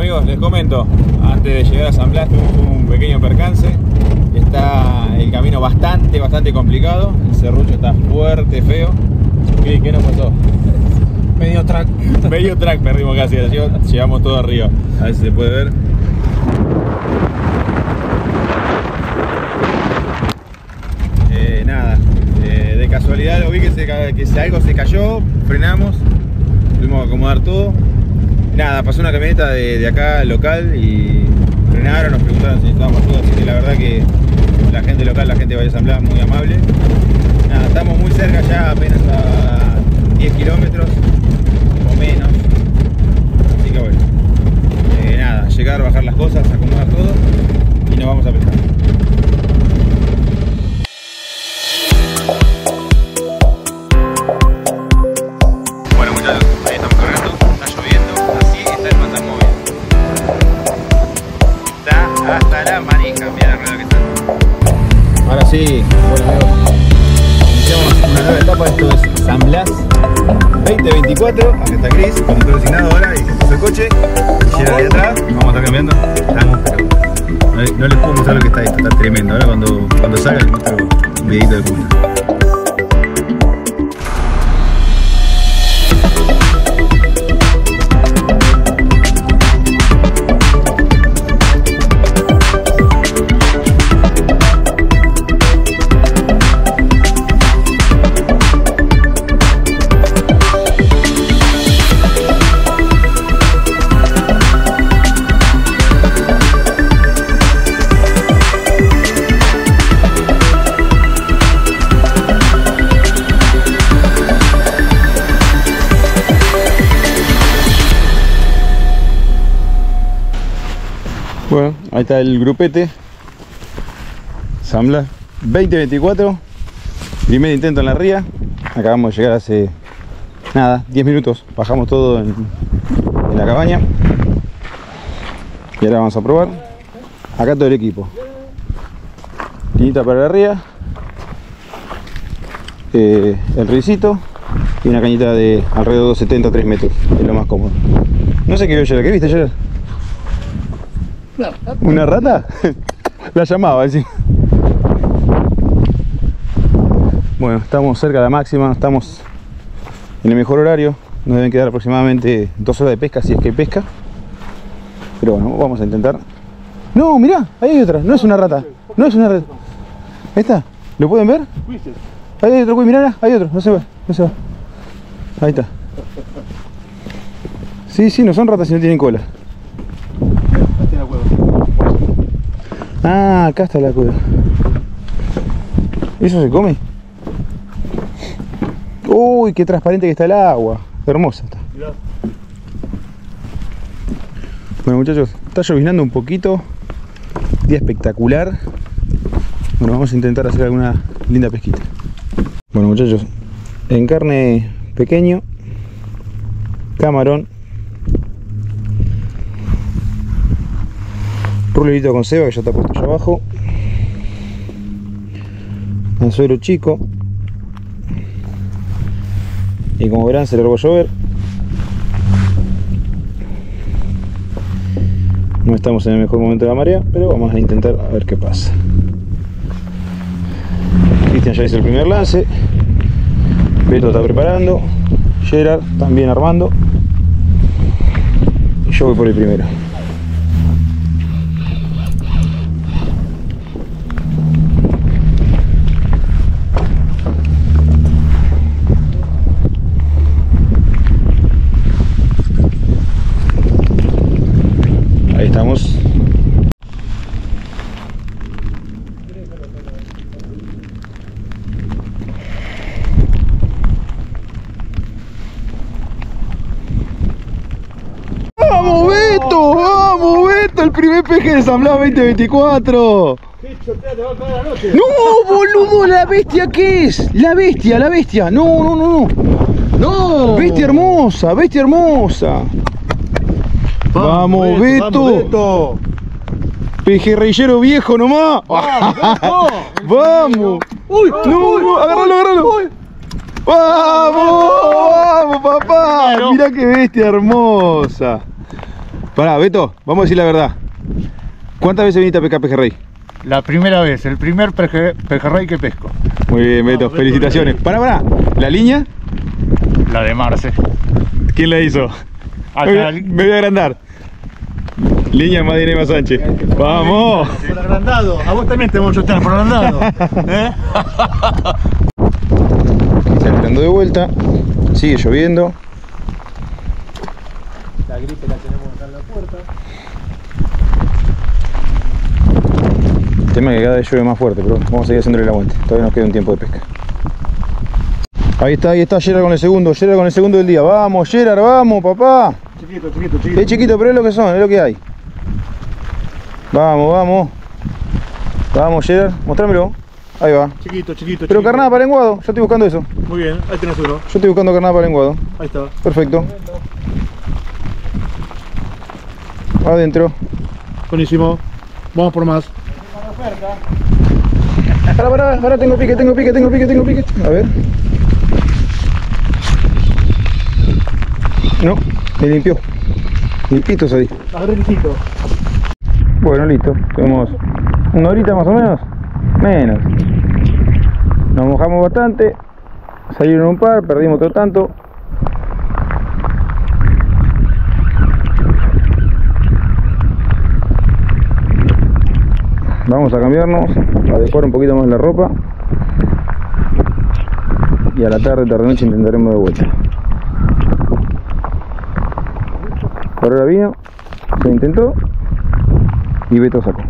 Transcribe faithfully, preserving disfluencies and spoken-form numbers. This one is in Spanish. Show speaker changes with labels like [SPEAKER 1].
[SPEAKER 1] amigos, les comento, antes de llegar a San Blas tuvimos un pequeño percance. Está el camino bastante, bastante complicado. El serrucho está fuerte, feo. ¿Qué, qué nos pasó?
[SPEAKER 2] Medio track.
[SPEAKER 1] Medio track perdimos casi, llevamos todo arriba. A ver si se puede ver. Eh, nada, eh, de casualidad lo vi que, se, que se, algo se cayó, frenamos, tuvimos que acomodar todo. Nada, pasó una camioneta de, de acá local y frenaron, nos preguntaron si necesitábamos ayuda, así que la verdad que la gente local, la gente de Valle San Blas, muy amable. Nada, estamos muy cerca ya, apenas a diez kilómetros o menos, así que bueno, eh, nada, llegar, bajar las cosas, acomodar todo y nos vamos a pescar. Bueno muchachos, ahí estamos cargando, está lloviendo, así está el mandamóvil. Está hasta la manija, mira la rueda que está. Ahora sí, bueno amigos, iniciamos una nueva etapa, esto es San Blas veinte veinticuatro. Acá está Chris, conductor designado ahora, y se puso el coche, llega de atrás, vamos a estar cambiando. Estamos, pero no, no les puedo mostrar lo que está esto, está tremendo. Ahora cuando, cuando salga les muestro un videito de punta. Bueno, ahí está el grupete San Blas veinte veinticuatro, primer intento en la ría. Acabamos de llegar hace nada, diez minutos, bajamos todo en, en la cabaña y ahora vamos a probar. Acá todo el equipo, tinita para la ría, eh, el ricito y una cañita de alrededor de dos setenta a tres metros, es lo más cómodo. No sé qué vio ayer, ¿qué viste ayer? ¿Una rata? La llamaba, ¿sí? Bueno, estamos cerca de la máxima, estamos en el mejor horario. Nos deben quedar aproximadamente dos horas de pesca, si es que hay pesca. Pero bueno, vamos a intentar. No, mirá, ahí hay otra, no es una rata. No es una rata. Ahí está, ¿lo pueden ver? Ahí hay otro, mirá, hay otro, no se va, no se va. Ahí está. Sí, sí, no son ratas si no tienen cola. Ah, acá está la cueva. ¿Eso se come? Uy, qué transparente que está el agua. Hermosa está. Bueno muchachos, está lloviznando un poquito. Día espectacular. Bueno, vamos a intentar hacer alguna linda pesquita. Bueno muchachos, en carne pequeño, camarón, rulito con ceba que ya está puesto allá abajo, anzuelo chico, y como verán se largó a llover. No estamos en el mejor momento de la marea, pero vamos a intentar a ver qué pasa. Cristian ya hizo el primer lance, Beto está preparando, Gerard también armando y yo voy por el primero. Ahí estamos. ¡Vamos Beto! ¡Vamos Beto! El primer peje de San Blas veinte veinticuatro. ¡No, boludo! ¿La bestia qué es? La bestia, la bestia. No, no, no, no. No. Bestia hermosa, bestia hermosa. Vamos, Beto. Vamos, Beto. Pejerreyero viejo nomás. Vamos. Vamos. Uy, no, uy, agárralo, agárralo. Uy. Vamos, vamos, papá. Mirá qué bestia hermosa. Pará, Beto, vamos a decir la verdad. ¿Cuántas veces viniste a pescar pejerrey?
[SPEAKER 3] La primera vez, el primer peje, pejerrey que pesco.
[SPEAKER 1] Muy bien, Beto,
[SPEAKER 3] Vamos,
[SPEAKER 1] felicitaciones.
[SPEAKER 3] Beto.
[SPEAKER 1] Pará, pará. ¿La línea?
[SPEAKER 3] La de Marce.
[SPEAKER 1] ¿Quién la hizo? Me voy, a, me voy a agrandar. Línea Madina y Más Sánchez. ¡Vamos!
[SPEAKER 3] Por agrandado. A vos también te hemos hecho estar por agrandado. ¿Eh?
[SPEAKER 1] Saliendo de vuelta. Sigue lloviendo.
[SPEAKER 2] La gripe la tenemos acá en la puerta.
[SPEAKER 1] El tema es que cada vez llueve más fuerte, pero vamos a seguir haciéndole el aguante. Todavía nos queda un tiempo de pesca. Ahí está, ahí está Gerard con el segundo. Gerard con el segundo del día. Vamos, Gerard, vamos, papá.
[SPEAKER 3] Chiquito, chiquito, chiquito.
[SPEAKER 1] Es chiquito, pero es lo que son, es lo que hay. Vamos, vamos. Vamos, Gerard, mostrámelo. Ahí va.
[SPEAKER 3] Chiquito, chiquito,
[SPEAKER 1] Pero
[SPEAKER 3] chiquito.
[SPEAKER 1] carnada para lenguado, yo estoy buscando eso.
[SPEAKER 3] Muy bien, ahí tenés uno.
[SPEAKER 1] Yo estoy buscando carnada para lenguado.
[SPEAKER 3] Ahí está.
[SPEAKER 1] Perfecto. Adentro.
[SPEAKER 3] Buenísimo. Vamos por más.
[SPEAKER 1] Pará, pará, pará, tengo pique, tengo pique, tengo pique, tengo pique. A ver. No, me limpió. Limpitos ahí.
[SPEAKER 3] Agarré el hijito.
[SPEAKER 1] Bueno, listo. Tenemos una horita más o menos. Menos. Nos mojamos bastante. Salieron un par, perdimos otro tanto. Vamos a cambiarnos, a adecuar un poquito más la ropa. Y a la tarde, tarde noche intentaremos de vuelta. Por ahora vino, se intentó y Beto sacó.